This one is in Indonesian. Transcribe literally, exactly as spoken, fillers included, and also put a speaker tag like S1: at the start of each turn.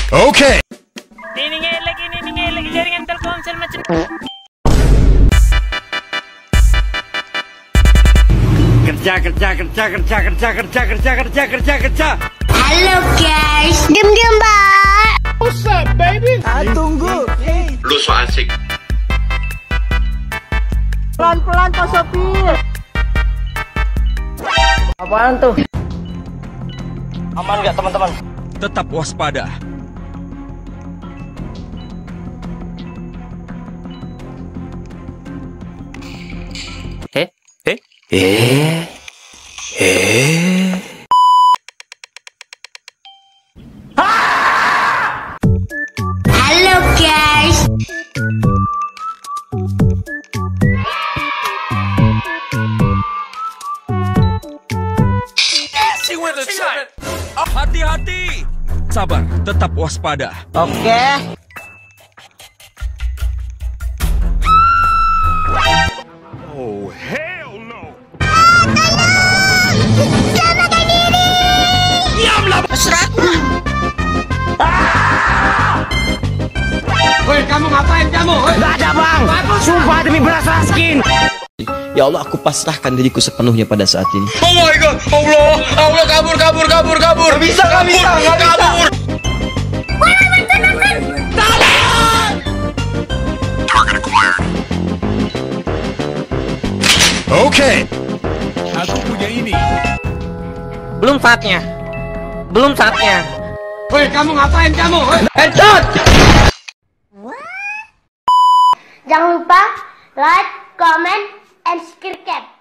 S1: Oke.
S2: Ini ngelek, ini ngelek jaringan Telkomsel macam.
S3: Kerja, kerja, kerja, kerja, kerja, kerja, kerja, kerja, kerja, kerja.
S4: Halo guys, diam diam mbak.
S1: What's up, baby?
S5: Ah, tunggu. Hey.
S3: Lu so asik.
S5: Pelan-pelan Pak Sopir. Apaan tuh? Aman nggak teman-teman?
S6: Tetap waspada.
S2: Eh, eh, eh, eh.
S4: Halo guys.
S6: Hati-hati. Sabar, tetap waspada.
S5: Oke.
S1: Oh, hell no.
S3: Woi, kamu ngapain kamu?
S5: Gak ada bang. Sumpah demi beras raskin.
S7: Ya Allah, aku pasrahkan diriku sepenuhnya pada saat ini.
S3: Oh my god, Allah, Allah kabur, kabur, kabur, kabur. Gak bisa, gak bisa, gak bisa. Kabur.
S1: Oke.
S6: Aku punya ini.
S5: Belum saatnya. Belum saatnya.
S3: Woi, kamu ngapain kamu?
S5: Headshot.
S4: Jangan lupa like, comment, and subscribe.